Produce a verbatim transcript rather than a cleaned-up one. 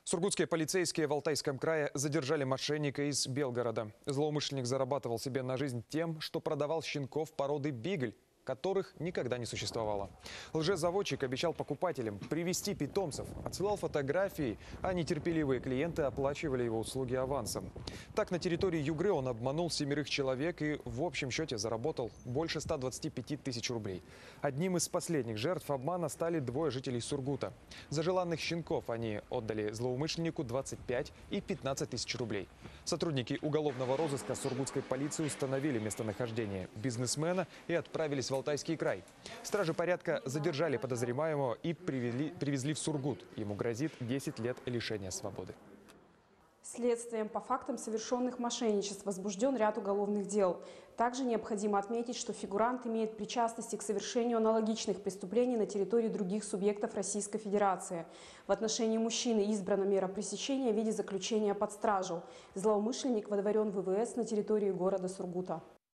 Сургутские полицейские в Алтайском крае задержали мошенника из Белгорода. Злоумышленник зарабатывал себе на жизнь тем, что продавал щенков породы бигль, которых никогда не существовало. Лжезаводчик обещал покупателям привезти питомцев, отсылал фотографии, а нетерпеливые клиенты оплачивали его услуги авансом. Так, на территории Югры он обманул семерых человек и в общем счете заработал больше ста двадцати пяти тысяч рублей. Одним из последних жертв обмана стали двое жителей Сургута. За желанных щенков они отдали злоумышленнику двадцать пять и пятнадцать тысяч рублей. Сотрудники уголовного розыска сургутской полиции установили местонахождение бизнесмена и отправились в Алтайский край. Стражи порядка задержали подозреваемого и привели, привезли в Сургут. Ему грозит десять лет лишения свободы. Следствием по фактам совершенных мошенничеств возбужден ряд уголовных дел. Также необходимо отметить, что фигурант имеет причастности к совершению аналогичных преступлений на территории других субъектов Российской Федерации. В отношении мужчины избрана мера пресечения в виде заключения под стражу. Злоумышленник водворен в вэ вэ эс на территории города Сургута.